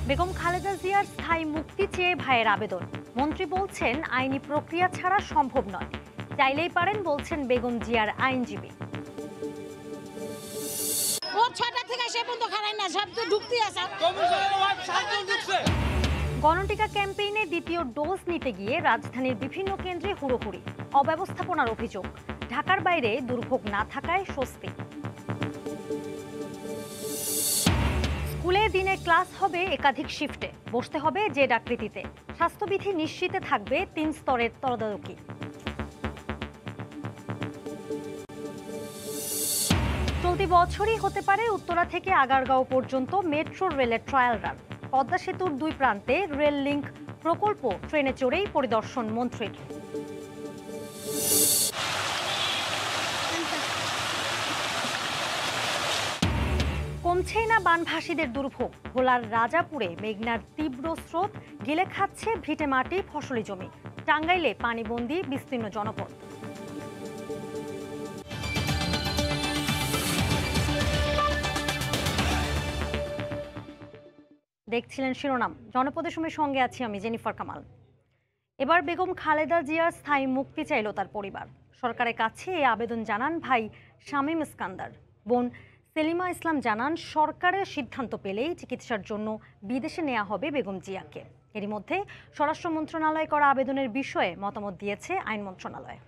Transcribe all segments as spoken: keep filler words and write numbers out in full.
বেগম খালেদা জিয়ার স্থায়ী মুক্তি চেয়ে ভাইয়ের আবেদন। মন্ত্রী বলছেন আইনি প্রক্রিয়া ছাড়া সম্ভব নয়, চাইলেই পারেন বলছেন বেগম জিয়ার আইনজীবী। গণটিকা ক্যাম্পেইনে দ্বিতীয় ডোজ নিতে গিয়ে রাজধানীর বিভিন্ন কেন্দ্রে হুড়োহুড়ি, অব্যবস্থাপনার অভিযোগ। ঢাকার বাইরে দুর্ভোগ না থাকায় স্বস্তি। স্কুলে দিনে ক্লাস হবে একাধিক শিফটে, বসতে হবে জেড আকৃতিতে। স্বাস্থ্যবিধি নিশ্চিতে থাকবে তিন স্তরের তদারকি। চলতি বছরই হতে পারে উত্তরা থেকে আগারগাঁও পর্যন্ত মেট্রো রেলের ট্রায়াল রান। পদ্মা সেতুর দুই প্রান্তে রেল লিংক প্রকল্প ট্রেনে চড়েই পরিদর্শন মন্ত্রীর। কমছেই না বানভাসীদের দুর্ভোগ। ভোলার রাজাপুরে মেঘনার তীব্র স্রোত গিলে খাচ্ছে ভিটে মাটি, ফসলি জমি। টাঙ্গাইলে পানিবন্দী বিস্তীর্ণ জনপদ। দেখছিলেন শিরোনাম। জনপদের সময় সঙ্গে আছি আমি জেনিফার কামাল। এবার বেগম খালেদা জিয়ার স্থায়ী মুক্তি চাইল তার পরিবার। সরকারের কাছে এই আবেদন জানান ভাই শামীম ইস্কান্দার। বোন সেলিমা ইসলাম জানান সরকারের সিদ্ধান্ত পেলেই চিকিৎসার জন্য বিদেশে নেওয়া হবে বেগম জিয়াকে। এরই মধ্যে স্বরাষ্ট্র মন্ত্রণালয় করা আবেদনের বিষয়ে মতামত দিয়েছে আইন মন্ত্রণালয়।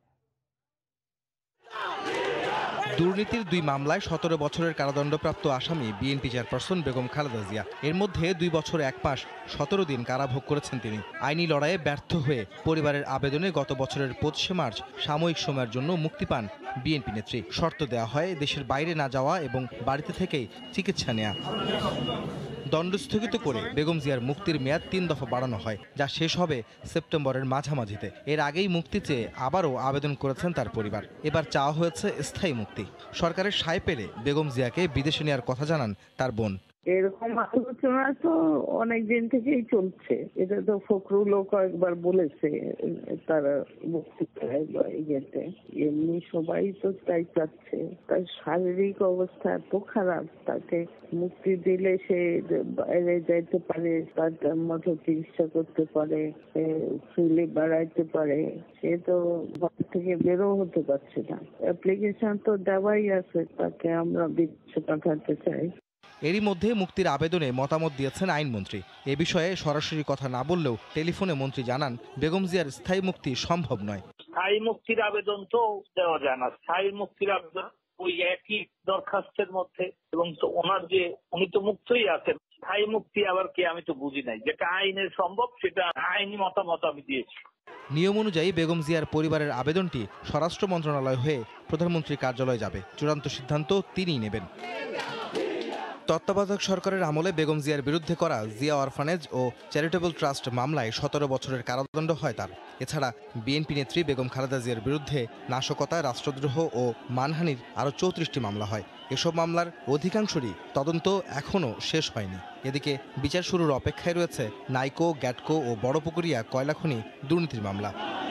দুর্নীতির দুই মামলায় সতেরো বছরের কারাদণ্ডপ্রাপ্ত আসামি বিএনপি চেয়ারপারসন বেগম খালেদা জিয়া। এর মধ্যে দুই বছর এক মাস সতেরো দিন কারাভোগ করেছেন তিনি। আইনি লড়াইয়ে ব্যর্থ হয়ে পরিবারের আবেদনে গত বছরের পঁচিশে মার্চ সাময়িক সময়ের জন্য মুক্তি পান বিএনপি নেত্রী। শর্ত দেওয়া হয় দেশের বাইরে না যাওয়া এবং বাড়িতে থেকেই চিকিৎসা নেওয়া। দণ্ড স্থগিত করে বেগম জিয়ার মুক্তির মেয়াদ তিন দফা বাড়ানো হয়, যা শেষ হবে সেপ্টেম্বরের মাঝামাঝিতে। এর আগেই মুক্তি চেয়ে আবারও আবেদন করেছেন তার পরিবার। এবার চাওয়া হয়েছে স্থায়ী মুক্তি। সরকারের সায় পেলে বেগম জিয়াকে বিদেশে নেওয়ার কথা জানান তার বোন। এরকম আলোচনা তো অনেক দিন থেকেই চলছে। এটা তো ফখরুলও কয়েকবার বলেছে তারা বক্তৃতায় বা ইয়েতে। এমনি সবাই তো তাই চাচ্ছে। তার শারীরিক অবস্থা এত খারাপ, তাকে মুক্তি দিলে সে বাইরে যাইতে পারে, তার মতো চিকিৎসা করতে পারে, ফুলে বেড়াইতে পারে। সে তো ঘর থেকে বেরো হতে পারছে না। অ্যাপ্লিকেশন তো দেওয়াই আছে, তাকে আমরা বিদেশে পাঠাতে চাই। এরই মধ্যে মুক্তির আবেদনে মতামত দিয়েছেন আইনমন্ত্রী। এ বিষয়ে সরাসরি কথা না বললেও টেলিফোনে মন্ত্রী জানান বেগম জিয়ার স্থায়ী মুক্তি সম্ভব নয়। স্থায়ী মুক্তির আবেদন তো দেওয়া যায় না। স্থায়ী মুক্তির আবেদন ওই একই দরখাস্তের মধ্যে, এবং তো ওনার যে উনি তো মুক্তই আছেন। স্থায়ী মুক্তি আবার কি আমি তো বুঝি নাই। যেটা আইনের সম্ভব সেটা আইনি মতামত আমি দিয়েছি। নিয়ম অনুযায়ী বেগম জিয়ার পরিবারের আবেদনটি স্বরাষ্ট্র মন্ত্রণালয় হয়ে প্রধানমন্ত্রীর কার্যালয়ে যাবে। চূড়ান্ত সিদ্ধান্ত তিনিই নেবেন। তত্ত্বাবধায়ক সরকারের আমলে বেগম জিয়ার বিরুদ্ধে করা জিয়া অরফানেজ ও চ্যারিটেবল ট্রাস্ট মামলায় সতেরো বছরের কারাদণ্ড হয় তার। এছাড়া বিএনপি নেত্রী বেগম খালেদা জিয়ার বিরুদ্ধে নাশকতা, রাষ্ট্রদ্রোহ ও মানহানির আরও চৌত্রিশটি মামলা হয়। এসব মামলার অধিকাংশরই তদন্ত এখনও শেষ হয়নি। এদিকে বিচার শুরুর অপেক্ষায় রয়েছে নাইকো, গ্যাটকো ও বড়পুকুরিয়া কয়লাখনি দুর্নীতির মামলা।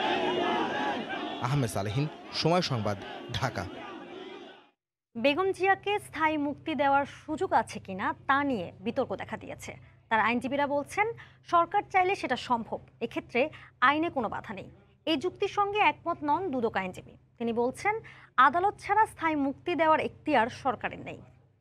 আহমেদ সালেহীন, সময় সংবাদ, ঢাকা। বেগম জিয়াকে স্থায়ী মুক্তি দেওয়ার সুযোগ আছে কিনা তা নিয়ে বিতর্ক দেখা দিয়েছে। তার আইনজীবীরা বলছেন সরকার চাইলে সেটা সম্ভব, এক্ষেত্রে আইনে কোনো বাধা নেই। এই যুক্তির সঙ্গে একমত নন দুদক আইনজীবী। তিনি বলছেন আদালত ছাড়া স্থায়ী মুক্তি দেওয়ার এখতিয়ার সরকারের নেই।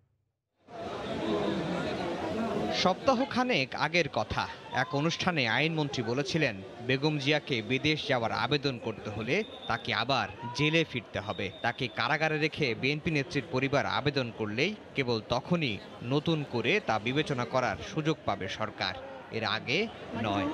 সপ্তাহখানেক আগের কথা, এক অনুষ্ঠানে আইনমন্ত্রী বলেছিলেন বেগম জিয়াকে বিদেশ যাওয়ার আবেদন করতে হলে তাকে আবার জেলে ফিরতে হবে। তাকে কারাগারে রেখে বিএনপি নেত্রীর পরিবার আবেদন করলেই কেবল তখনই নতুন করে তা বিবেচনা করার সুযোগ পাবে সরকার, এর আগে নয়।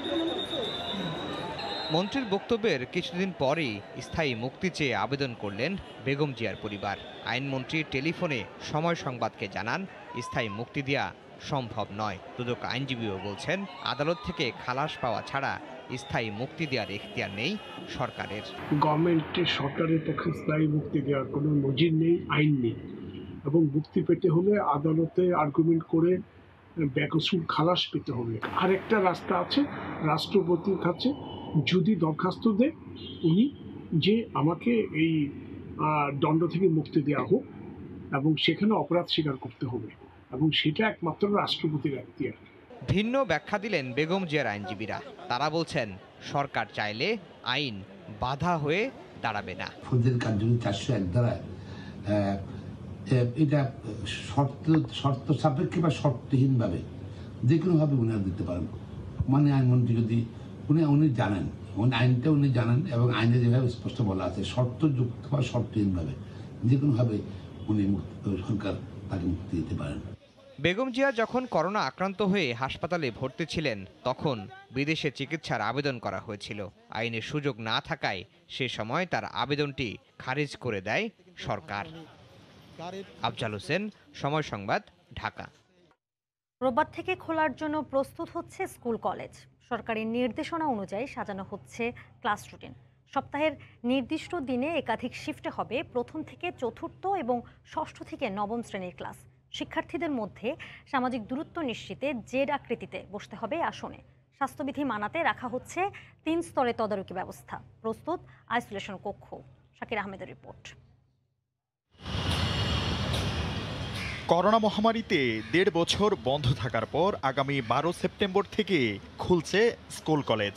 মন্ত্রীর বক্তব্যের কিছুদিন পরেই স্থায়ী মুক্তি চেয়ে আবেদন করলেন বেগম জিয়ার পরিবার। আইনমন্ত্রী টেলিফোনে সময় সংবাদকে জানান স্থায়ী মুক্তি দেওয়া সম্ভব নয়। দুদক আইনজীবীও বলছেন আদালত থেকে খালাস পাওয়া ছাড়া স্থায়ী মুক্তি দেওয়ার এখতিয়ার নেই সরকারের। গভর্নমেন্টের সরকারের পক্ষে স্থায়ী মুক্তি দেওয়ার কোনো নজির নেই, আইন নেই, এবং মুক্তি পেতে হলে আদালতে আর্গুমেন্ট করে বেকসুর খালাস পেতে হবে। আরেকটা রাস্তা আছে, রাষ্ট্রপতির কাছে যদি দরখাস্ত দেয় উনি যে আমাকে এই দণ্ড থেকে মুক্তি দেওয়া হোক, এবং সেখানে অপরাধ স্বীকার করতে হবে, এবং সেটা একমাত্র রাষ্ট্রপতির এখতিয়ার। ভিন্ন ব্যাখ্যা দিলেন বেগম জিয়ার আইনজীবীরা। তারা বলছেন সরকার চাইলে আইন বাধা হয়ে দাঁড়াবে না। ফৌজদারি কার্যবিধি চারশো এক ধারায় এটা শর্ত শর্ত সাপেক্ষে বা শর্তহীন ভাবে যে কোনো ভাবে উনি দিতে পারেন। মানে আইনমন্ত্রী যদি উনি উনি জানেন, উনি আইনটা উনি জানেন এবং আইনে যেভাবে স্পষ্ট বলা আছে শর্তযুক্ত বা শর্তহীন ভাবে যে কোনো ভাবে উনি সরকার তাকে মুক্তি দিতে পারেন। বেগম জিয়া যখন করোনা আক্রান্ত হয়ে হাসপাতালে ভর্তি ছিলেন তখন বিদেশে চিকিৎসার আবেদন করা হয়েছিল। আইনের সুযোগ না থাকায় সে সময় তার আবেদনটি খারিজ করে দেয় সরকার। আফজাল হোসেন, সময় সংবাদ, ঢাকা। রোববার থেকে খোলার জন্য প্রস্তুত হচ্ছে স্কুল কলেজ। সরকারি নির্দেশনা অনুযায়ী সাজানো হচ্ছে ক্লাস রুটিন। সপ্তাহের নির্দিষ্ট দিনে একাধিক শিফটে হবে প্রথম থেকে চতুর্থ এবং ষষ্ঠ থেকে নবম শ্রেণীর ক্লাস। শিক্ষার্থীদের মধ্যে সামাজিক দূরত্ব নিশ্চিতে জেড আকৃতিতে বসতে হবে আসনে। স্বাস্থ্যবিধি মানাতে রাখা হচ্ছে তিন স্তরে তদারকি ব্যবস্থা। প্রস্তুত আইসোলেশন কক্ষ। শাকির আহমেদের রিপোর্ট। করোনা মহামারীতে দেড় বছর বন্ধ থাকার পর আগামী বারো সেপ্টেম্বর থেকে খুলছে স্কুল কলেজ।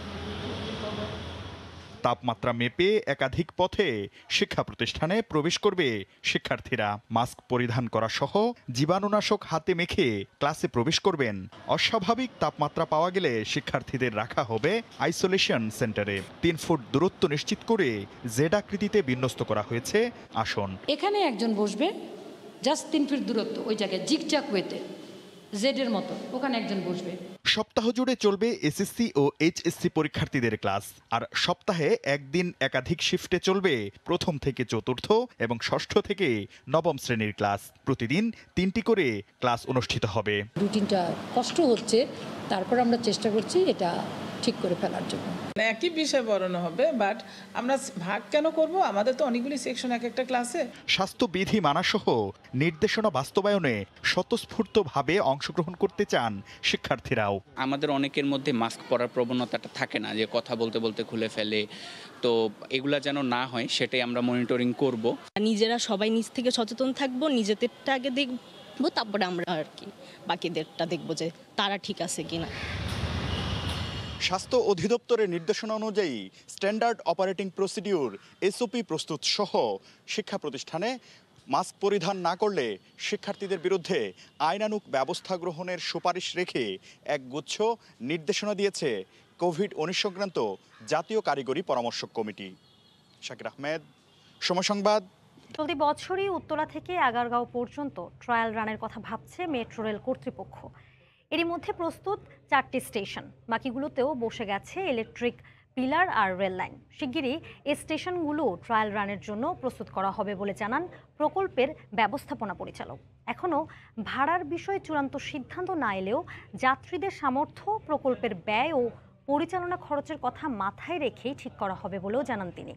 তাপমাত্রা মেপে একাধিক পথে শিক্ষা প্রতিষ্ঠানে প্রবেশ করবে শিক্ষার্থীরা। মাস্ক পরিধান করা সহ জীবাণুনাশক হাতে মেখে ক্লাসে প্রবেশ করবেন। অস্বাভাবিক তাপমাত্রা পাওয়া গেলে শিক্ষার্থীদের রাখা হবে আইসোলেশন সেন্টারে। তিন ফুট দূরত্ব নিশ্চিত করে জেড আকৃতিতে বিন্যস্ত করা হয়েছে আসন। এখানে একজন বসবে, জাস্ট তিন ফিট দূরত্ব, ওই জায়গায় জিগজাগ ওয়েতে জেডের মতো ওখানে একজন বসবে। সপ্তাহ জুড়ে চলবে এসএসসি ও এইচএসসি পরীক্ষার্থীদের ক্লাস। আর সপ্তাহে একদিন একাধিক শিফটে চলবে প্রথম থেকে চতুর্থ এবং ষষ্ঠ থেকে নবম শ্রেণীর ক্লাস। প্রতিদিন তিনটি করে ক্লাস অনুষ্ঠিত হবে। রুটিনটা কষ্ট হচ্ছে, তারপর আমরা চেষ্টা করছি এটা ঠিক করে ফেলার জন্য। একই বিষয় পড়ানো হবে, বাট আমরা ভাগ কেন করব? আমাদের তো অনেকগুলি সেকশন এক একটা ক্লাসে। স্বাস্থ্যবিধি মানাসহ নির্দেশনা বাস্তবায়নে স্বতঃস্ফূর্তভাবে অংশগ্রহণ করতে চান শিক্ষার্থীরাও। আমাদের অনেকের মধ্যে মাস্ক পরার প্রবণতাটা থাকে না, যে কথা বলতে বলতে খুলে ফেলে। তো এগুলা যেন না হয় সেটাই আমরা মনিটরিং করব। নিজেরা সবাই নিজ থেকে সচেতন থাকবো, নিজেদেরটা আগে দেখবো, তারপরে আমরা আর কি বাকিদেরটা দেখবো যে তারা ঠিক আছে কিনা। স্বাস্থ্য অধিদপ্তরের নির্দেশনা অনুযায়ী স্ট্যান্ডার্ড অপারেটিং প্রসিডিউর এসওপি প্রস্তুত সহ শিক্ষা প্রতিষ্ঠানে মাস্ক পরিধান না করলে শিক্ষার্থীদের বিরুদ্ধে আইনানুগ ব্যবস্থা গ্রহণের সুপারিশ রেখে একগুচ্ছ নির্দেশনা দিয়েছে কোভিড উনিশ সংক্রান্ত জাতীয় কারিগরি পরামর্শক কমিটি। শাকির আহমেদ, সময় সংবাদ। চলতি বছরই উত্তরা থেকে আগারগাঁও পর্যন্ত ট্রায়াল রানের কথা ভাবছে মেট্রো রেল কর্তৃপক্ষ। এরই মধ্যে প্রস্তুত চারটি স্টেশন, বাকিগুলোতেও বসে গেছে ইলেকট্রিক পিলার আর রেল লাইন। শিগগিরই এই স্টেশনগুলো ট্রায়াল রানের জন্য প্রস্তুত করা হবে বলে জানান প্রকল্পের ব্যবস্থাপনা পরিচালক। এখনও ভাড়ার বিষয়ে চূড়ান্ত সিদ্ধান্ত না এলেও যাত্রীদের সামর্থ্য, প্রকল্পের ব্যয় ও পরিচালনা খরচের কথা মাথায় রেখেই ঠিক করা হবে বলেও জানান তিনি।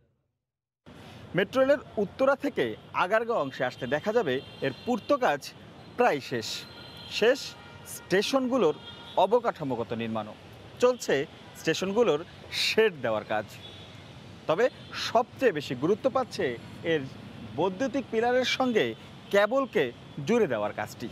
মেট্রো রেলের উত্তরা থেকে আগারগাঁও অংশে আসতে দেখা যাবে এর পূর্ত কাজ প্রায় শেষ শেষ স্টেশনগুলোর অবকাঠামোগত নির্মাণও চলছে, স্টেশনগুলোর শেড দেওয়ার কাজ। তবে সবচেয়ে বেশি গুরুত্ব পাচ্ছে এর বৈদ্যুতিক পিলারের সঙ্গে কেবলকে জুড়ে দেওয়ার কাজটি।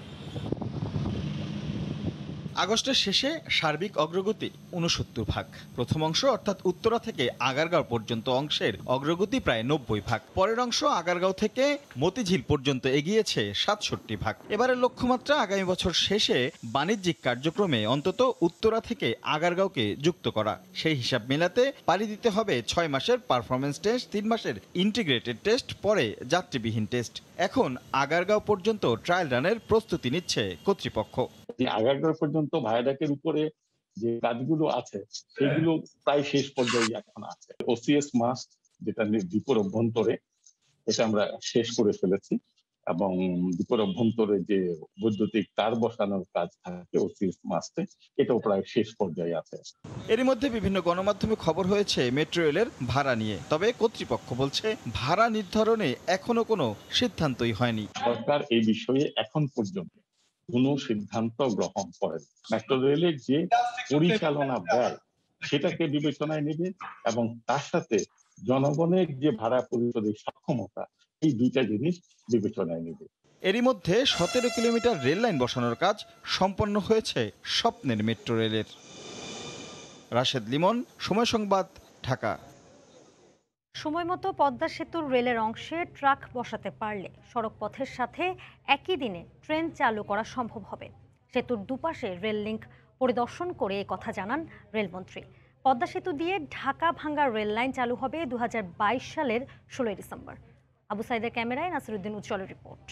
আগস্টের শেষে সার্বিক অগ্রগতি উনসত্তর ভাগ। প্রথম অংশ অর্থাৎ উত্তরা থেকে আগারগাঁও পর্যন্ত অংশের অগ্রগতি প্রায় নব্বই ভাগ। পরের অংশ আগারগাঁও থেকে মতিঝিল পর্যন্ত এগিয়েছে সাতষট্টি ভাগ। এবারের লক্ষ্যমাত্রা আগামী বছর শেষে বাণিজ্যিক কার্যক্রমে অন্তত উত্তরা থেকে আগারগাঁওকে যুক্ত করা। সেই হিসাব মেলাতে পাড়ি দিতে হবে ছয় মাসের পারফরমেন্স টেস্ট, তিন মাসের ইন্টিগ্রেটেড টেস্ট, পরে যাত্রীবিহীন টেস্ট। এখন আগারগাঁও পর্যন্ত ট্রায়াল রানের প্রস্তুতি নিচ্ছে কর্তৃপক্ষ। আগারগাঁও পর্যন্ত ভায়াডাকের উপরে যে কাজগুলো আছে সেগুলো প্রায় শেষ পর্যায়ে এখন আছে। ওসিএস মাস্ট যেটা দ্বীপের অভ্যন্তরে, এটা আমরা শেষ করে ফেলেছি এবং দ্বীপের অভ্যন্তরে যে বৈদ্যুতিক তার বসানোর কাজ থাকে ওসিএস মাস্টে, এটাও প্রায় শেষ পর্যায়ে আছে। এরই মধ্যে বিভিন্ন গণমাধ্যমে খবর হয়েছে মেট্রো রেলের ভাড়া নিয়ে। তবে কর্তৃপক্ষ বলছে ভাড়া নির্ধারণে এখনো কোনো সিদ্ধান্তই হয়নি। সরকার এই বিষয়ে এখন পর্যন্ত কোনো সিদ্ধান্ত গ্রহণ করেন। মেট্রো রেলের যে পরিচালনা ব্যয় সেটাকে বিবেচনায় নেবে এবং তার সাথে জনগণের যে ভাড়া পরিশোধের সক্ষমতা, এই দুইটা জিনিস বিবেচনায় নেবে। এরই মধ্যে সতেরো কিলোমিটার রেল লাইন বসানোর কাজ সম্পন্ন হয়েছে স্বপ্নের মেট্রো রেলের। রাশেদ লিমন, সময় সংবাদ, ঢাকা। সময় মতো পদ্মা সেতুর রেলের অংশে ট্রাক বসাতে পারলে সড়ক পথের সাথে একই দিনে ট্রেন চালু করা সম্ভব হবে। সেতুর দুপাশে রেল লিংক পরিদর্শন করে কথা জানান রেলমন্ত্রী। পদ্মা সেতু দিয়ে ঢাকা ভাঙ্গা রেল লাইন চালু হবে দু হাজার বাইশ সালের ষোলোই ডিসেম্বর। আবু সাইদের ক্যামেরায় নাসিরুদ্দিন উজ্জ্বলের রিপোর্ট।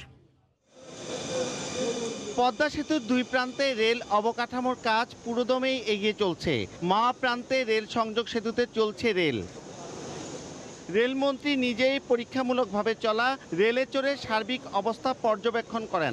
পদ্মা সেতুর দুই প্রান্তে রেল অবকাঠামোর কাজ পুরোদমেই এগিয়ে চলছে। মা প্রান্তে রেল সংযোগ সেতুতে চলছে রেল। রেলমন্ত্রী নিজেই পরীক্ষামূলকভাবে চলা রেলে চড়ে সার্বিক অবস্থা পর্যবেক্ষণ করেন।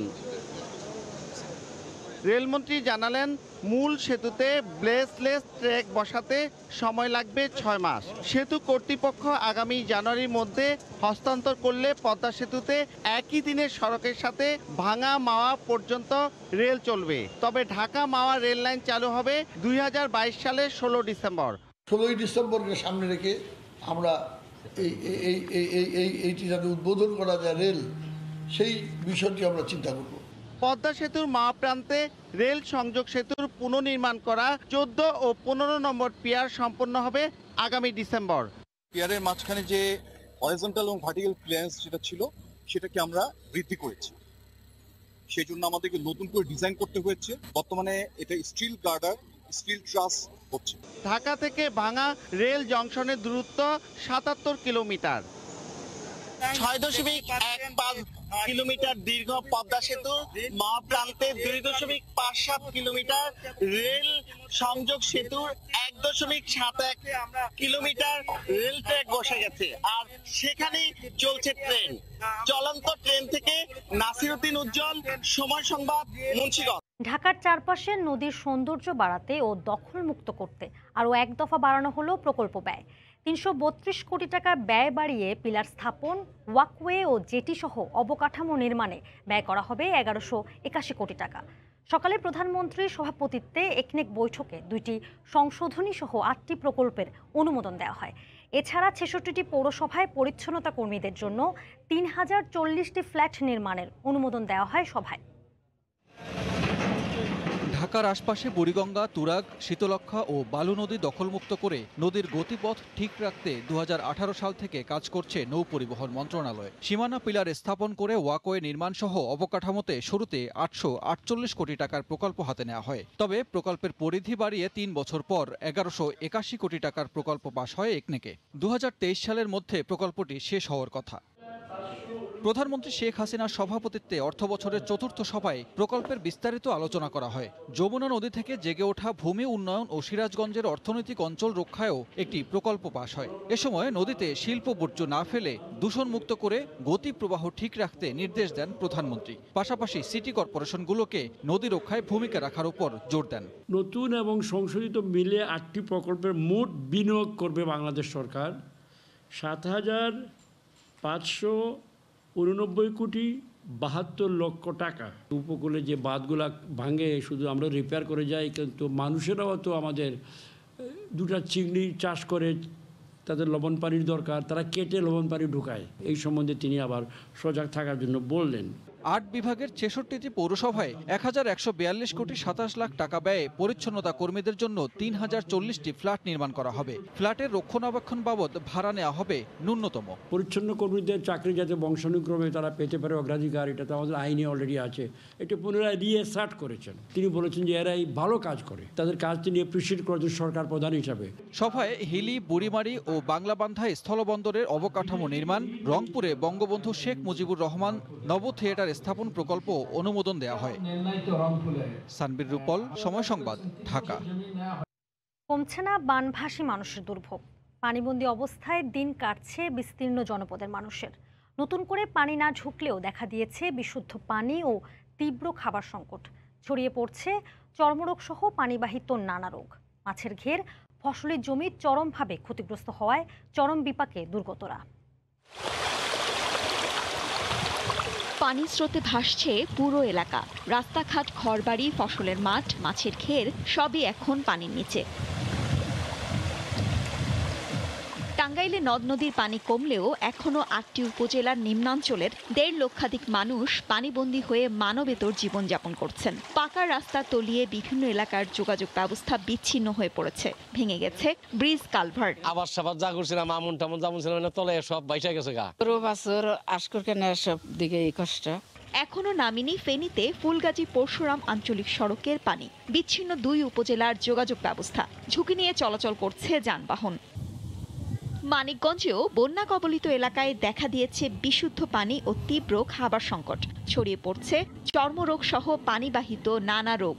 রেলমন্ত্রী জানালেন, মূল সেতুতে ব্লেসলেস ট্র্যাক বসাতে সময় লাগবে ছয় মাস। সেতু কর্তৃপক্ষ আগামী জানুয়ারির মধ্যে হস্তান্তর করলে পদ্মা সেতুতে একই দিনে সড়কের সাথে ভাঙা মাওয়া পর্যন্ত রেল চলবে। তবে ঢাকা মাওয়া রেল লাইন চালু হবে দুই হাজার বাইশ সালের ষোলো ডিসেম্বর। ষোলোই ডিসেম্বরকে সামনে রেখে আমরা এই এই এই এই এইটি যাতে উদ্বোধন করা যায় রেল, সেই বিষয়টি আমরা চিন্তা করব। পদ্মা সেতুর মা প্রান্তে রেল সংযোগ সেতুর পুনর্নির্মাণ করা চোদ্দ ও পনেরো নম্বর পিয়ার সম্পন্ন হবে আগামী ডিসেম্বর। পিয়ারের মাঝখানে যে হরিজন্টাল এবং ভার্টিক্যাল ক্লিয়ারেন্স যেটা ছিল সেটাকে আমরা বৃদ্ধি করেছি। সেই জন্য আমাদেরকে নতুন করে ডিজাইন করতে হয়েছে। বর্তমানে এটা স্টিল গার্ডার, স্টিল ট্রাস হচ্ছে। ঢাকা থেকে ভাঙা রেল জংশনের দূরত্ব সাতাত্তর কিলোমিটার। ছয় দশমিক এক পাঁচ কিলোমিটার দীর্ঘ পদ্মা সেতু মা প্রান্তে দুই দশমিক পাঁচ সাত কিলোমিটার রেল সংযোগ সেতুর এক দশমিক সাত এক কিলোমিটার রেল ট্র্যাক বসে গেছে, আর সেখানেই চলছে ট্রেন। চলন্ত ট্রেন থেকে নাসিরুদ্দিন উজ্জ্বল, সময় সংবাদ, মুন্সিগঞ্জ। ঢাকার চারপাশে নদীর সৌন্দর্য বাড়াতে ও দখলমুক্ত করতে আরও এক দফা বাড়ানো হলো প্রকল্প ব্যয়। তিনশো বত্রিশ কোটি টাকা ব্যয় বাড়িয়ে পিলার স্থাপন, ওয়াকওয়ে ও জেটি সহ অবকাঠামো নির্মাণে ব্যয় করা হবে এগারোশো একাশি কোটি টাকা। সকালে প্রধানমন্ত্রীর সভাপতিত্বে একনেক বৈঠকে দুইটি সংশোধনী সহ আটটি প্রকল্পের অনুমোদন দেওয়া হয়। এছাড়া ছেষট্টিটি পৌরসভায় পরিচ্ছন্নতা কর্মীদের জন্য তিন হাজার চল্লিশটি ফ্ল্যাট নির্মাণের অনুমোদন দেওয়া হয় সভায়। ঢাকার আশপাশে বুড়িগঙ্গা, তুরাগ, শীতলক্ষা ও বালু নদী দখলমুক্ত করে নদীর গতিপথ ঠিক রাখতে দু হাজার আঠারো সাল থেকে কাজ করছে নৌ পরিবহন মন্ত্রণালয়। সীমানা পিলার স্থাপন করে ওয়াকওয়ে নির্মাণ সহ অবকাঠামোতে শুরুতে আটশো আটচল্লিশ কোটি টাকার প্রকল্প হাতে নেওয়া হয়। তবে প্রকল্পের পরিধি বাড়িয়ে তিন বছর পর এগারোশো একাশি কোটি টাকার প্রকল্প পাস হয় একনেকে। দু হাজার তেইশ সালের মধ্যে প্রকল্পটি শেষ হওয়ার কথা। প্রধানমন্ত্রী শেখ হাসিনার সভাপতিত্বে অর্থ বছরের চতুর্থ সভায় প্রকল্পের বিস্তারিত আলোচনা করা হয়। যমুনা নদী থেকে জেগে ওঠা ভূমি উন্নয়ন ও সিরাজগঞ্জের অর্থনৈতিক অঞ্চল রক্ষায়ও একটি প্রকল্প পাস হয়। এ সময় নদীতে শিল্প বর্জ্য না ফেলে দূষণমুক্ত করে গতি প্রবাহ ঠিক রাখতে নির্দেশ দেন প্রধানমন্ত্রী। পাশাপাশি সিটি কর্পোরেশনগুলোকে নদী রক্ষায় ভূমিকা রাখার উপর জোর দেন। নতুন এবং সংশোধিত মিলে আটটি প্রকল্পের মোট বিনিয়োগ করবে বাংলাদেশ সরকার সাত হাজার পাঁচশো উননব্বই কোটি বাহাত্তর লক্ষ টাকা। উপকূলে যে বাঁধগুলা ভাঙে শুধু আমরা রিপেয়ার করে যাই, কিন্তু মানুষেরাও তো আমাদের দুটা চিংড়ি চাষ করে, তাদের লবণ পানির দরকার, তারা কেটে লবণ পানি ঢুকায়। এই সম্বন্ধে তিনি আবার সজাগ থাকার জন্য বললেন। আট বিভাগের ছেষট্টিটি পৌরসভায় এক হাজার একশো বিয়াল্লিশ কোটি সাতাশ লাখ টাকা ব্যয়ে পরিচ্ছন্নতা কর্মীদের জন্য তিন হাজার চল্লিশটি ফ্ল্যাট নির্মাণ করা হবে। ফ্ল্যাটের রক্ষণাবেক্ষণ বাবদ ভাড়া নেওয়া হবে ন্যূনতম। পরিচ্ছন্ন কর্মীদের চাকরি যাতে বংশানুক্রমে তারা পেতে পারে অগ্রাধিকার, এটা তো আমাদের আইনে অলরেডি আছে। এটা পুনরায় রিএসার্ট করেছেন। তিনি বলেছেন যে এরাই ভালো কাজ করে, তাদের কাজ তিনি অ্যাপ্রিসিয়েট করেছেন সরকার প্রধান হিসাবে। সভায় হিলি, বুড়িমারি ও বাংলাবান্ধায় স্থলবন্দরের অবকাঠামো নির্মাণ, রংপুরে বঙ্গবন্ধু শেখ মুজিবুর রহমান নব থিয়েটার স্থাপন প্রকল্প অনুমোদন দেওয়া হয়। সানবির রূপল, সময় সংবাদ, ঢাকা। কমছে না বানভাসী মানুষের দুর্ভোগ। পানিবন্দী অবস্থায় দিন কাটছে বিস্তীর্ণ জনপদের মানুষের। নতুন করে পানি না ঢুকলেও দেখা দিয়েছে বিশুদ্ধ পানি ও তীব্র খাবার সংকট। ছড়িয়ে পড়ছে চর্মরোগ সহ পানিবাহিত নানা রোগ। মাছের ঘের, ফসলের জমি চরমভাবে ক্ষতিগ্রস্ত হওয়ায় চরম বিপাকে দুর্গতরা। পানির স্রোতে ভাসছে পুরো এলাকা। রাস্তাঘাট, ঘরবাড়ি, ফসলের মাঠ, মাছের ঘের সবই এখন পানির নিচে। টাঙ্গাইল টাঙ্গাইলে নদ নদীর পানি কমলেও এখনো আটটি উপজেলার নিম্নাঞ্চলের দেড় লক্ষাধিক মানুষ পানিবন্দী হয়ে মানবেতর জীবনযাপন করছেন। পাকা রাস্তা তলিয়ে বিভিন্ন এলাকার যোগাযোগ ব্যবস্থা বিচ্ছিন্ন হয়ে পড়েছে, ভেঙে গেছে ব্রিজ কালভার্ট। আবার সাবার যা করছিলাম আমন টামন যেমন ছিল না তলে সব বাইসা গেছে গা বছর আশকর কেন সব দিকে এই কষ্ট। এখনো নামিনি ফেনীতে ফুলগাজী পরশুরাম আঞ্চলিক সড়কের পানি, বিচ্ছিন্ন দুই উপজেলার যোগাযোগ ব্যবস্থা, ঝুঁকি নিয়ে চলাচল করছে যানবাহন। মানিকগঞ্জেও বন্যা কবলিত এলাকায় দেখা দিয়েছে বিশুদ্ধ পানি ও তীব্র খাবার সংকট, ছড়িয়ে পড়ছে চর্মরোগ সহ পানিবাহিত নানা রোগ।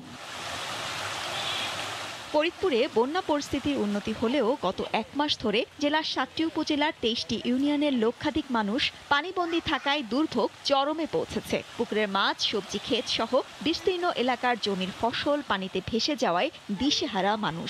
ফরিদপুরে বন্যা পরিস্থিতির উন্নতি হলেও গত এক মাস ধরে জেলার সাতটি উপজেলার তেইশটি ইউনিয়নের লক্ষাধিক মানুষ পানিবন্দী থাকায় দুর্ভোগ চরমে পৌঁছেছে। পুকুরের মাছ, সবজি ক্ষেত সহ বিস্তীর্ণ এলাকার জমির ফসল পানিতে ভেসে যাওয়ায় দিশেহারা মানুষ।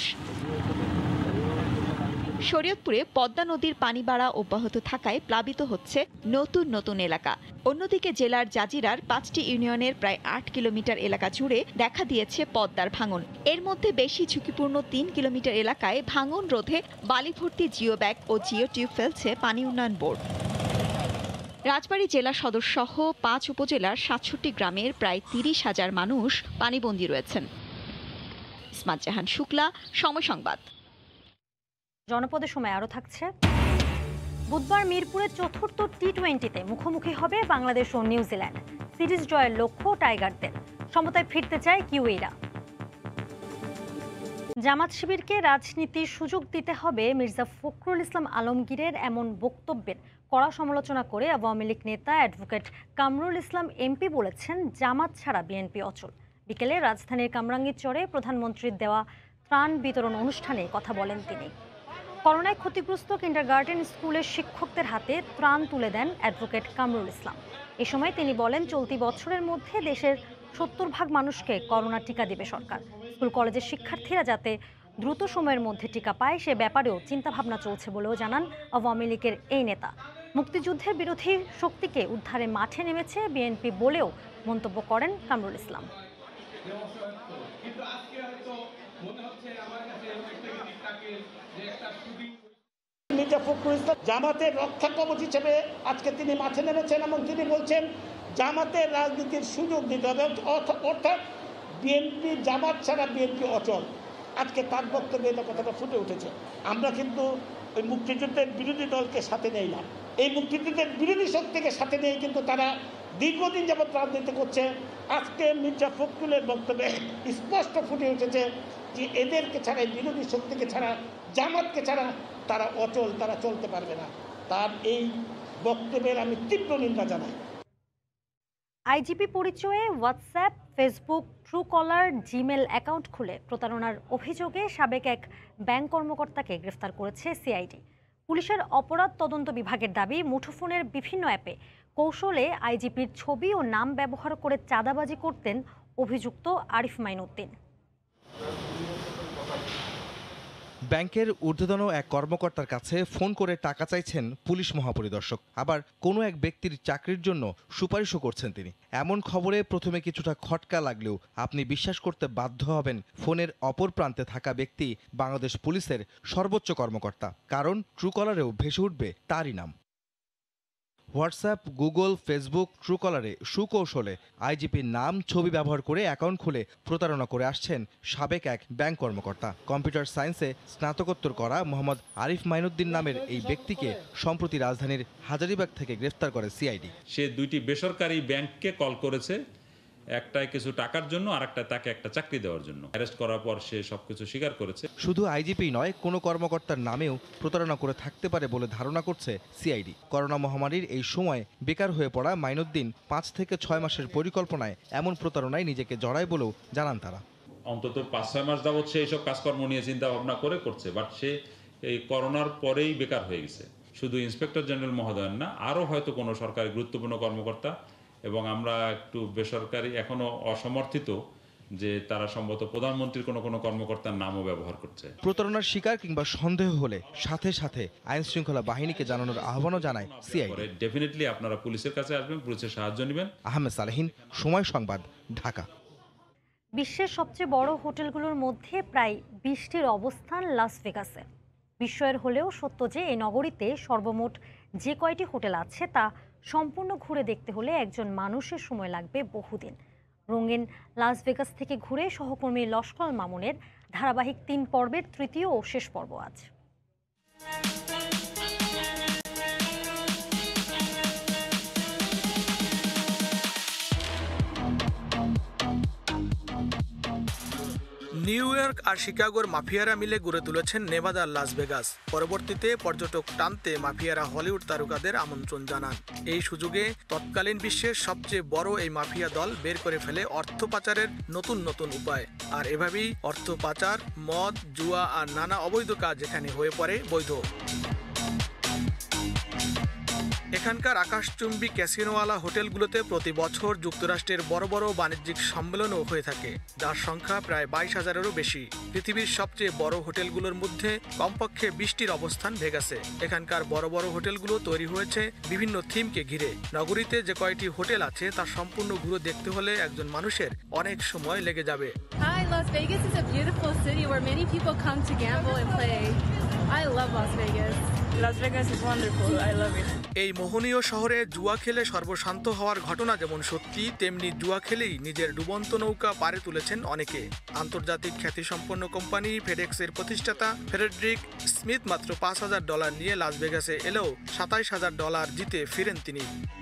শরীয়তপুরে পদ্মা নদীর পানি বাড়া অব্যাহত থাকায় প্লাবিত হচ্ছে নতুন নতুন এলাকা। অন্যদিকে জেলার জাজিরার পাঁচটি ইউনিয়নের প্রায় আট কিলোমিটার এলাকা জুড়ে দেখা দিয়েছে পদ্মার ভাঙন। এর মধ্যে বেশি ঝুঁকিপূর্ণ তিন কিলোমিটার এলাকায় ভাঙন রোধে বালি ভর্তি জিও ব্যাগ ও জিও টিউব ফেলছে পানি উন্নয়ন বোর্ড। রাজবাড়ী জেলা সদর সহ পাঁচ উপজেলার সাতষট্টি গ্রামের প্রায় তিরিশ হাজার মানুষ পানিবন্দী রয়েছেন। ইসমাত জাহান শুক্লা, সময় সংবাদ। জনপদের সময় আরও থাকছে। বুধবার মিরপুরের চতুর্থ টি টোয়েন্টিতে মুখোমুখি হবে বাংলাদেশ ও নিউজিল্যান্ড। সিরিজ জয়ের লক্ষ্য টাইগারদের, সমতায় ফিরতে চায় কিউইরা। জামাত শিবিরকে রাজনীতির সুযোগ দিতে হবে মির্জা ফখরুল ইসলাম আলমগীরের এমন বক্তব্যের কড়া সমালোচনা করে আওয়ামী লীগ নেতা অ্যাডভোকেট কামরুল ইসলাম এমপি বলেছেন, জামাত ছাড়া বিএনপি অচল। বিকেলে রাজধানীর কামরাঙ্গীর চরে প্রধানমন্ত্রীর দেওয়া ত্রাণ বিতরণ অনুষ্ঠানে কথা বলেন তিনি। করোনায় ক্ষতিগ্রস্ত কিন্ডারগার্টেন স্কুলের শিক্ষকদের হাতে ত্রাণ তুলে দেন অ্যাডভোকেট কামরুল ইসলাম। এ সময় তিনি বলেন, চলতি বছরের মধ্যে দেশের সত্তর ভাগ মানুষকে করোনা টিকা দেবে সরকার। স্কুল কলেজের শিক্ষার্থীরা যাতে দ্রুত সময়ের মধ্যে টিকা পায় সে ব্যাপারেও চিন্তাভাবনা চলছে বলেও জানান আওয়ামী লীগের এই নেতা। মুক্তিযুদ্ধের বিরোধী শক্তিকে উদ্ধারে মাঠে নেমেছে বিএনপি বলেও মন্তব্য করেন কামরুল ইসলাম। মির্জা ফখরুল ইসলাম জামাতের রক্ষা কবচ হিসেবে আজকে তিনি মাঠে নেমেছেন এবং তিনি বলছেন জামাতের রাজনীতির সুযোগ দিতে হবে, অর্থাৎ বিএনপি জামাত ছাড়া বিএনপি অচল। আজকে তার বক্তব্যে এটা কথাটা ফুটে উঠেছে। আমরা কিন্তু ওই মুক্তিযুদ্ধের বিরোধী দলকে সাথে নেই না, এই মুক্তিযুদ্ধের বিরোধী শক্তিকে সাথে নিয়ে কিন্তু তারা দীর্ঘদিন যাবৎ রাজনীতি করছে। আজকে মির্জা ফখরুলের বক্তব্যে স্পষ্ট ফুটে উঠেছে যে এদেরকে ছাড়া, এই বিরোধী শক্তিকে ছাড়া, জামাতকে ছাড়া তারা অচল, তারা চলতে পারবে না। তার এই বক্তব্যের আমি তীব্র নিন্দা জানাই। আইজিপি পরিচয়ে WhatsApp, Facebook, true caller, Gmail account খুলে প্রতারণার অভিযোগে সাবেক এক ব্যাংক কর্মকর্তাকে গ্রেফতার করেছে সিআইডি। পুলিশের অপরাধ তদন্ত বিভাগের দাবি, মুঠোফোনের বিভিন্ন অ্যাপে কৌশলে আইজিপির ছবি ও নাম ব্যবহার করে চাঁদাবাজি করতেন অভিযুক্ত আরিফ মাইনুদ্দিন। ব্যাংকের ঊর্ধ্বতন এক কর্মকর্তার কাছে ফোন করে টাকা চাইছেন পুলিশ মহাপরিদর্শক, আবার কোনো এক ব্যক্তির চাকরির জন্য সুপারিশও করছেন তিনি। এমন খবরে প্রথমে কিছুটা খটকা লাগলেও আপনি বিশ্বাস করতে বাধ্য হবেন ফোনের অপর প্রান্তে থাকা ব্যক্তি বাংলাদেশ পুলিশের সর্বোচ্চ কর্মকর্তা, কারণ ট্রুকলারেও ভেসে উঠবে তারই নাম। হোয়াটসঅ্যাপ, গুগল, ফেসবুক, ট্রুকলারে সুকৌশলে আইজিপির নাম, ছবি ব্যবহার করে অ্যাকাউন্ট খুলে প্রতারণা করে আসছেন সাবেক এক ব্যাংক কর্মকর্তা। কম্পিউটার সায়েন্সে স্নাতকোত্তর করা মোহাম্মদ আরিফ মাইনুদ্দিন নামের এই ব্যক্তিকে সম্প্রতি রাজধানীর হাজারীবাগ থেকে গ্রেফতার করে সিআইডি। সে দুইটি বেসরকারি ব্যাংককে কল করেছে, একটায় কিছু টাকার জন্য আর একটা তাকে একটা চাকরি দেওয়ার জন্য। অ্যারেস্ট করার পর সে সবকিছু স্বীকার করেছে। শুধু আইজিপি নয়, কোনো কর্মকর্তার নামেও প্রতারণা করে থাকতে পারে বলে ধারণা করছে সিআইডি। করোনা মহামারীর এই সময় বেকার হয়ে পড়া মাইনুদ্দিন পাঁচ থেকে ছয় মাসের পরিকল্পনায় এমন প্রতারণায় নিজেকে জড়ায় বলেও জানান তারা। অন্তত পাঁচ ছয় মাস যাবৎ সে এইসব কাজকর্ম নিয়ে চিন্তা ভাবনা করে করছে, বাট সে এই করোনার পরেই বেকার হয়ে গেছে। শুধু ইন্সপেক্টর জেনারেল মহোদয় না, আরও হয়তো কোনো সরকারি গুরুত্বপূর্ণ কর্মকর্তা, এবং আমরা একটু বেসরকারি এখনো অসমর্থিত যে তারা সম্ভবত প্রধানমন্ত্রীর কোনো কোনো কর্মকর্তার নামও ব্যবহার করছে। প্রতারণার শিকার কিংবা সন্দেহ হলে সাথে সাথে আইন শৃঙ্খলা বাহিনীকে জানানোর আহ্বানও জানায় সিআইডি। ডেফিনেটলি আপনারা পুলিশের কাছে আসবেন, পুলিশের সাহায্য নেবেন। আহমেদ সালেহিন, সময় সংবাদ, ঢাকা। বিশ্বের সবচেয়ে বড় হোটেলগুলোর মধ্যে প্রায় বিশটির অবস্থান লাস ভেগাসে। বিস্ময়ের হলেও সত্য যে এই নগরীতে সর্বমোট যে কয়টি হোটেল আছে তা সম্পূর্ণ ঘুরে দেখতে হলে একজন মানুষের সময় লাগবে বহুদিন। রঙিন লাস ভেগাস থেকে ঘুরে সহকর্মী লস্কর মামুনের ধারাবাহিক তিন পর্বের তৃতীয় ও শেষ পর্ব আজ। নিউ ইয়র্ক আর শিকাগোর মাফিয়ারা মিলে গড়ে তুলেছেন নেভাদার লাস ভেগাস। পরবর্তীতে পর্যটক টানতে মাফিয়ারা হলিউড তারকাদের আমন্ত্রণ জানান। এই সুযোগে তৎকালীন বিশ্বের সবচেয়ে বড় এই মাফিয়া দল বের করে ফেলে অর্থ পাচারের নতুন নতুন উপায়। আর এভাবেই অর্থ পাচার, মদ, জুয়া আর নানা অবৈধ কাজ এখানে হয়ে পড়ে বৈধ। এখানকার আকাশচুম্বী ক্যাসিনোওয়ালা হোটেলগুলোতে প্রতি বছর যুক্তরাষ্ট্রের বড় বড় বাণিজ্যিক সম্মেলনও হয়ে থাকে, যার সংখ্যা প্রায় বাইশ হাজারেরও বেশি। পৃথিবীর সবচেয়ে বড় হোটেলগুলোর মধ্যে কমপক্ষে বিশটির অবস্থান ভেগাসে। এখানকার বড় বড় হোটেলগুলো তৈরি হয়েছে বিভিন্ন থিমকে ঘিরে। নগরীতে যে কয়টি হোটেল আছে তা সম্পূর্ণ ঘুরে দেখতে হলে একজন মানুষের অনেক সময় লেগে যাবে। Hi, Las Vegas is a beautiful city where many people come to gamble and play. I love Las Vegas. Las Vegas is wonderful. I love it. এই মোহনীয় শহরে জুয়া খেলে সর্বশান্ত হওয়ার ঘটনা যেমন সত্যি, তেমনি জুয়া খেলেই নিজের ডুবন্ত নৌকা পাড়ে তুলেছেন অনেকে। আন্তর্জাতিক খ্যাতিসম্পন্ন কোম্পানি ফেডেক্সের প্রতিষ্ঠাতা ফ্রেডরিক স্মিথ মাত্র পাঁচ হাজার ডলার নিয়ে লাস ভেগাসে এলেও সাতাইশ হাজার ডলার জিতে ফিরেন তিনি।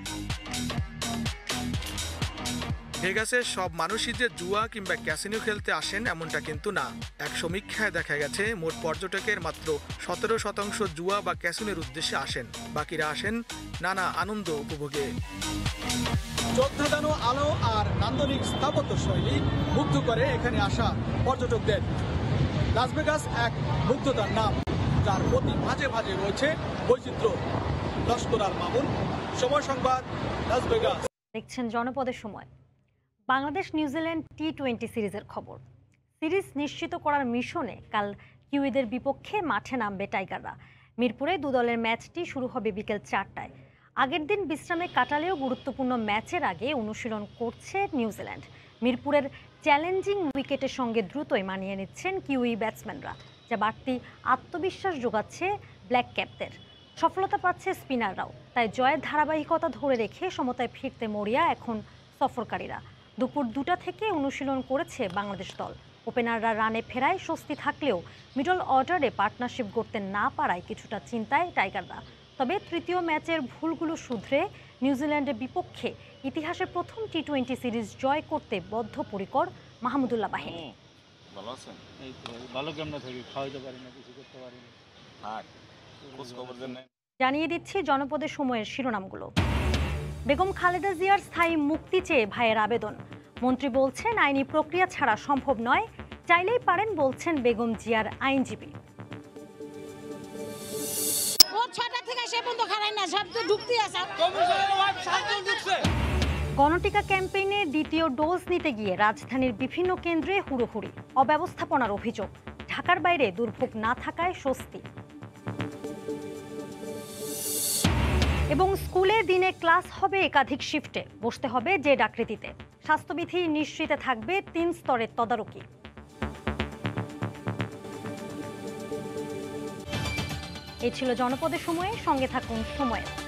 ভেগাসের সব মানুষই যে জুয়া কিংবা ক্যাসিনো খেলতে আসেন এমনটা কিন্তু না। এক সমীক্ষায় দেখা গেছে মোট পর্যটকের মাত্র সতেরো শতাংশ জুয়া বা ক্যাসিনোর উদ্দেশ্যে আসেন, বাকিরা আসেন নানা আনন্দ উপভোগে। চোদ্দানো আলো আর নান্দনিক স্থাপত্য শৈলী মুগ্ধ করে এখানে আসা পর্যটকদের। লাস ভেগাস এক মুগ্ধতার নাম, যার প্রতি ভাঁজে ভাঁজে রয়েছে বৈচিত্র্য। লস্কর আর মামুন, সময় সংবাদ, লাস ভেগাস। দেখছেন জনপদের সময়। বাংলাদেশ নিউজিল্যান্ড টি টোয়েন্টি সিরিজের খবর। সিরিজ নিশ্চিত করার মিশনে কাল কিউইদের বিপক্ষে মাঠে নামবে টাইগাররা। মিরপুরে দু দলের ম্যাচটি শুরু হবে বিকেল চারটায়। আগের দিন বিশ্রামে কাটালেও গুরুত্বপূর্ণ ম্যাচের আগে অনুশীলন করছে নিউজিল্যান্ড। মিরপুরের চ্যালেঞ্জিং উইকেটের সঙ্গে দ্রুতই মানিয়ে নিচ্ছেন কিউই ব্যাটসম্যানরা, যা বাড়তি আত্মবিশ্বাস যোগাচ্ছে ব্ল্যাক ক্যাপদের। সফলতা পাচ্ছে স্পিনাররাও, তাই জয়ের ধারাবাহিকতা ধরে রেখে সমতায় ফিরতে মরিয়া এখন সফরকারীরা। দুপুর দুটা থেকে অনুশীলন করেছে বাংলাদেশ দল। ওপেনাররা রানে ফেরায় স্বস্তি থাকলেও মিডল অর্ডারে পার্টনারশিপ গড়তে না পারায় কিছুটা চিন্তায় টাইগাররা। তবে তৃতীয় ম্যাচের ভুলগুলো শুধরে নিউজিল্যান্ডের বিপক্ষে ইতিহাসের প্রথম টি টোয়েন্টি সিরিজ জয় করতে বদ্ধপরিকর মাহমুদুল্লাহ বাহিনী। ভালো আছেন? এই তো ভালো কেমনে থাকি, খাওয়াইতে পারি না, কিছু করতে পারি না। থাক, খোঁজ খবর দেন। জানিয়ে দিচ্ছি জনপদের সময়ের শিরোনামগুলো। বেগম খালেদা জিয়ার স্থায়ী মুক্তি চেয়ে ভাইয়ের আবেদন। মন্ত্রী বলছেন আইনি প্রক্রিয়া ছাড়া সম্ভব নয়, চাইলেই পারেন বলছেন বেগম জিয়ার আইনজীবী। গণটিকা ক্যাম্পেইনে দ্বিতীয় ডোজ নিতে গিয়ে রাজধানীর বিভিন্ন কেন্দ্রে হুড়োহুড়ি, অব্যবস্থাপনার অভিযোগ। ঢাকার বাইরে দুর্ভোগ না থাকায় স্বস্তি। এবং স্কুলে দিনে ক্লাস হবে একাধিক শিফটে, বসতে হবে জেড আকৃতিতে। স্বাস্থ্যবিধি নিশ্চিতে থাকবে তিন স্তরের তদারকি। এই ছিল জনপদের সময়ে, সঙ্গে থাকুন সময়ে।